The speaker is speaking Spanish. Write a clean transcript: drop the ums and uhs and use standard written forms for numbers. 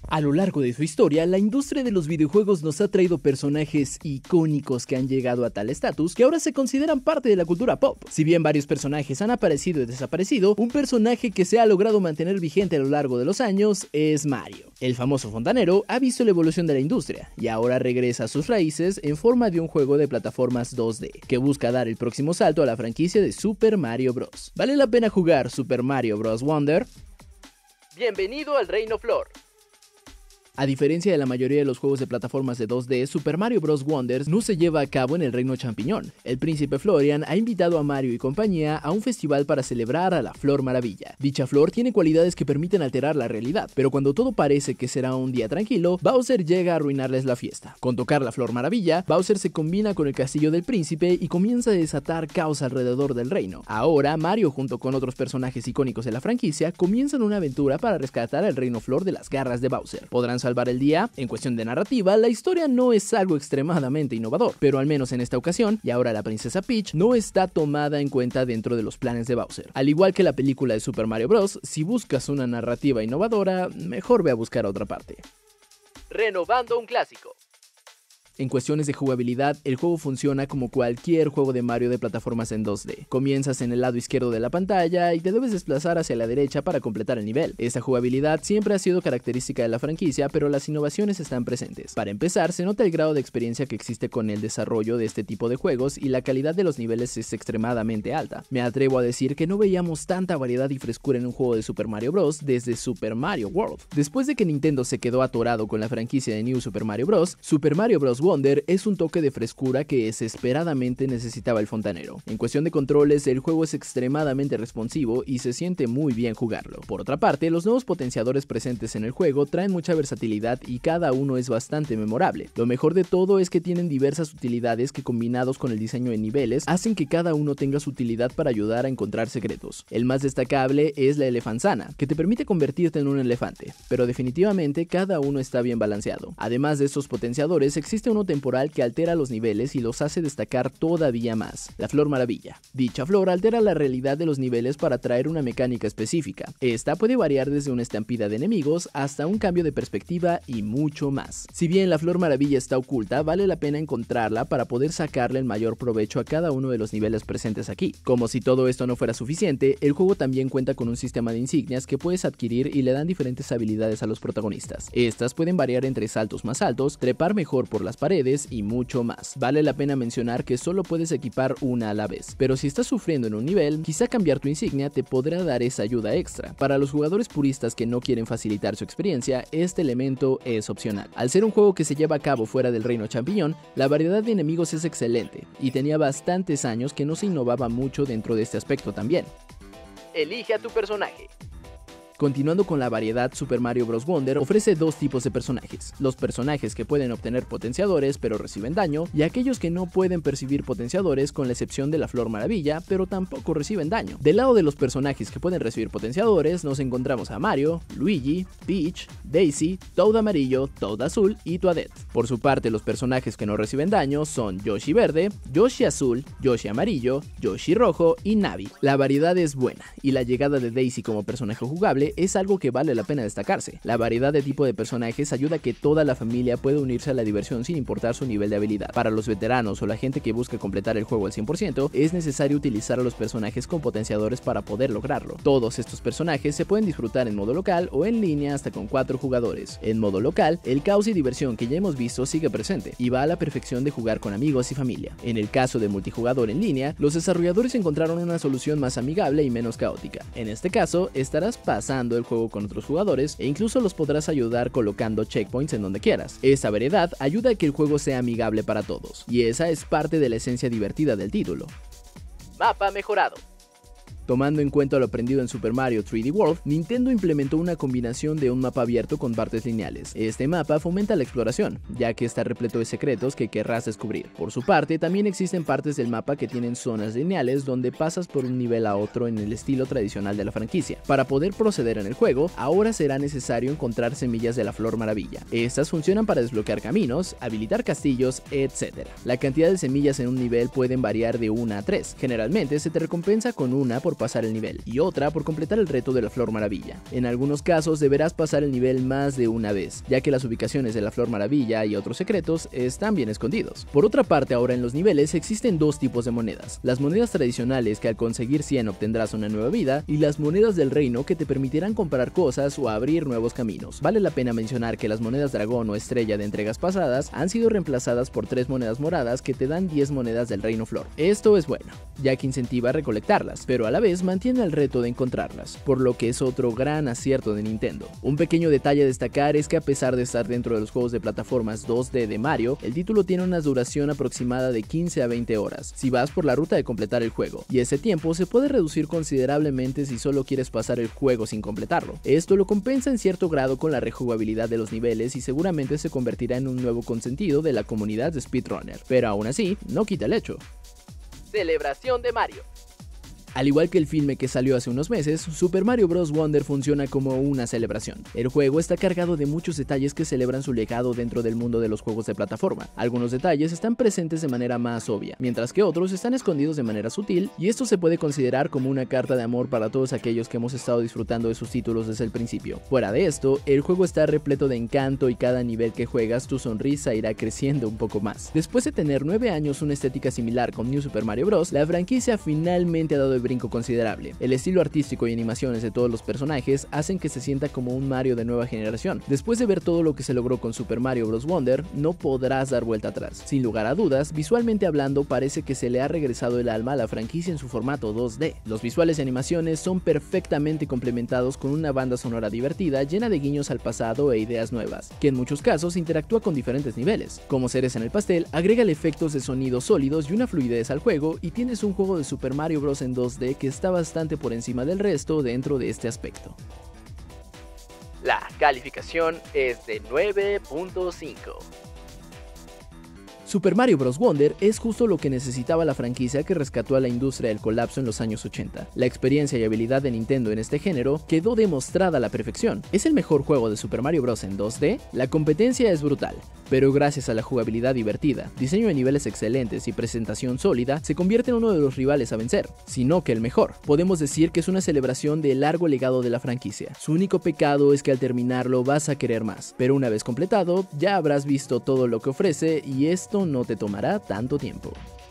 A lo largo de su historia, la industria de los videojuegos nos ha traído personajes icónicos que han llegado a tal estatus que ahora se consideran parte de la cultura pop. Si bien varios personajes han aparecido y desaparecido, un personaje que se ha logrado mantener vigente a lo largo de los años es Mario. El famoso fontanero ha visto la evolución de la industria y ahora regresa a sus raíces en forma de un juego de plataformas 2D que busca dar el próximo salto a la franquicia de Super Mario Bros. ¿Vale la pena jugar Super Mario Bros. Wonder? Bienvenido al Reino Flor. A diferencia de la mayoría de los juegos de plataformas de 2D, Super Mario Bros. Wonder no se lleva a cabo en el Reino Champiñón. El príncipe Florian ha invitado a Mario y compañía a un festival para celebrar a la Flor Maravilla. Dicha flor tiene cualidades que permiten alterar la realidad, pero cuando todo parece que será un día tranquilo, Bowser llega a arruinarles la fiesta. Con tocar la Flor Maravilla, Bowser se combina con el castillo del príncipe y comienza a desatar caos alrededor del reino. Ahora, Mario junto con otros personajes icónicos de la franquicia comienzan una aventura para rescatar al Reino Flor de las garras de Bowser. ¿Podrán salvar el día? En cuestión de narrativa, la historia no es algo extremadamente innovador, pero al menos en esta ocasión, y ahora la princesa Peach, no está tomada en cuenta dentro de los planes de Bowser. Al igual que la película de Super Mario Bros., si buscas una narrativa innovadora, mejor ve a buscar a otra parte. Renovando un clásico. En cuestiones de jugabilidad, el juego funciona como cualquier juego de Mario de plataformas en 2D. Comienzas en el lado izquierdo de la pantalla y te debes desplazar hacia la derecha para completar el nivel. Esta jugabilidad siempre ha sido característica de la franquicia, pero las innovaciones están presentes. Para empezar, se nota el grado de experiencia que existe con el desarrollo de este tipo de juegos y la calidad de los niveles es extremadamente alta. Me atrevo a decir que no veíamos tanta variedad y frescura en un juego de Super Mario Bros. Desde Super Mario World. Después de que Nintendo se quedó atorado con la franquicia de New Super Mario Bros., Super Mario Bros. Wonder es un toque de frescura que desesperadamente necesitaba el fontanero. En cuestión de controles, el juego es extremadamente responsivo y se siente muy bien jugarlo. Por otra parte, los nuevos potenciadores presentes en el juego traen mucha versatilidad y cada uno es bastante memorable. Lo mejor de todo es que tienen diversas utilidades que combinados con el diseño de niveles hacen que cada uno tenga su utilidad para ayudar a encontrar secretos. El más destacable es la elefanzana, que te permite convertirte en un elefante, pero definitivamente cada uno está bien balanceado. Además de estos potenciadores, existe uno temporal que altera los niveles y los hace destacar todavía más, la Flor Maravilla. Dicha flor altera la realidad de los niveles para traer una mecánica específica. Esta puede variar desde una estampida de enemigos hasta un cambio de perspectiva y mucho más. Si bien la Flor Maravilla está oculta, vale la pena encontrarla para poder sacarle el mayor provecho a cada uno de los niveles presentes aquí. Como si todo esto no fuera suficiente, el juego también cuenta con un sistema de insignias que puedes adquirir y le dan diferentes habilidades a los protagonistas. Estas pueden variar entre saltos más altos, trepar mejor por las paredes y mucho más. Vale la pena mencionar que solo puedes equipar una a la vez, pero si estás sufriendo en un nivel, quizá cambiar tu insignia te podrá dar esa ayuda extra. Para los jugadores puristas que no quieren facilitar su experiencia, este elemento es opcional. Al ser un juego que se lleva a cabo fuera del Reino Champiñón, la variedad de enemigos es excelente, y tenía bastantes años que no se innovaba mucho dentro de este aspecto también. Elige a tu personaje. Continuando con la variedad, Super Mario Bros. Wonder ofrece dos tipos de personajes: los personajes que pueden obtener potenciadores pero reciben daño, y aquellos que no pueden percibir potenciadores con la excepción de la Flor Maravilla, pero tampoco reciben daño. Del lado de los personajes que pueden recibir potenciadores, nos encontramos a Mario, Luigi, Peach, Daisy, Toad Amarillo, Toad Azul y Toadette. Por su parte, los personajes que no reciben daño son Yoshi Verde, Yoshi Azul, Yoshi Amarillo, Yoshi Rojo y Navi. La variedad es buena, y la llegada de Daisy como personaje jugable es algo que vale la pena destacarse. La variedad de tipo de personajes ayuda a que toda la familia pueda unirse a la diversión sin importar su nivel de habilidad. Para los veteranos o la gente que busca completar el juego al 100%, es necesario utilizar a los personajes con potenciadores para poder lograrlo. Todos estos personajes se pueden disfrutar en modo local o en línea hasta con 4 jugadores. En modo local, el caos y diversión que ya hemos visto sigue presente y va a la perfección de jugar con amigos y familia. En el caso de multijugador en línea, los desarrolladores encontraron una solución más amigable y menos caótica. En este caso, estarás pasando el juego con otros jugadores e incluso los podrás ayudar colocando checkpoints en donde quieras. Esta variedad ayuda a que el juego sea amigable para todos, y esa es parte de la esencia divertida del título. Mapa mejorado. Tomando en cuenta lo aprendido en Super Mario 3D World, Nintendo implementó una combinación de un mapa abierto con partes lineales. Este mapa fomenta la exploración, ya que está repleto de secretos que querrás descubrir. Por su parte, también existen partes del mapa que tienen zonas lineales donde pasas por un nivel a otro en el estilo tradicional de la franquicia. Para poder proceder en el juego, ahora será necesario encontrar semillas de la Flor Maravilla. Estas funcionan para desbloquear caminos, habilitar castillos, etc. La cantidad de semillas en un nivel pueden variar de 1 a 3. Generalmente se te recompensa con una por por pasar el nivel, y otra por completar el reto de la Flor Maravilla. En algunos casos deberás pasar el nivel más de una vez, ya que las ubicaciones de la Flor Maravilla y otros secretos están bien escondidos. Por otra parte, ahora en los niveles existen dos tipos de monedas: las monedas tradicionales, que al conseguir 100 obtendrás una nueva vida, y las monedas del reino, que te permitirán comprar cosas o abrir nuevos caminos. Vale la pena mencionar que las monedas dragón o estrella de entregas pasadas han sido reemplazadas por 3 monedas moradas que te dan 10 monedas del reino flor. Esto es bueno, ya que incentiva a recolectarlas, pero a la vez mantiene el reto de encontrarlas, por lo que es otro gran acierto de Nintendo. Un pequeño detalle a destacar es que a pesar de estar dentro de los juegos de plataformas 2D de Mario, el título tiene una duración aproximada de 15 a 20 horas, si vas por la ruta de completar el juego, y ese tiempo se puede reducir considerablemente si solo quieres pasar el juego sin completarlo. Esto lo compensa en cierto grado con la rejugabilidad de los niveles y seguramente se convertirá en un nuevo consentido de la comunidad de speedrunner, pero aún así, no quita el hecho. Celebración de Mario. Al igual que el filme que salió hace unos meses, Super Mario Bros. Wonder funciona como una celebración. El juego está cargado de muchos detalles que celebran su legado dentro del mundo de los juegos de plataforma. Algunos detalles están presentes de manera más obvia, mientras que otros están escondidos de manera sutil, y esto se puede considerar como una carta de amor para todos aquellos que hemos estado disfrutando de sus títulos desde el principio. Fuera de esto, el juego está repleto de encanto y cada nivel que juegas tu sonrisa irá creciendo un poco más. Después de tener 9 años una estética similar con New Super Mario Bros., la franquicia finalmente ha dado el brinco considerable. El estilo artístico y animaciones de todos los personajes hacen que se sienta como un Mario de nueva generación. Después de ver todo lo que se logró con Super Mario Bros. Wonder, no podrás dar vuelta atrás. Sin lugar a dudas, visualmente hablando, parece que se le ha regresado el alma a la franquicia en su formato 2D. Los visuales y animaciones son perfectamente complementados con una banda sonora divertida llena de guiños al pasado e ideas nuevas, que en muchos casos interactúa con diferentes niveles. Como cereza en el pastel, agrégale efectos de sonido sólidos y una fluidez al juego y tienes un juego de Super Mario Bros. En 2D que está bastante por encima del resto dentro de este aspecto. La calificación es de 9.5. Super Mario Bros. Wonder es justo lo que necesitaba la franquicia que rescató a la industria del colapso en los años 80. La experiencia y habilidad de Nintendo en este género quedó demostrada a la perfección. ¿Es el mejor juego de Super Mario Bros. En 2D? La competencia es brutal, pero gracias a la jugabilidad divertida, diseño de niveles excelentes y presentación sólida, se convierte en uno de los rivales a vencer, sino que el mejor. Podemos decir que es una celebración del largo legado de la franquicia. Su único pecado es que al terminarlo vas a querer más, pero una vez completado, ya habrás visto todo lo que ofrece y esto no te tomará tanto tiempo.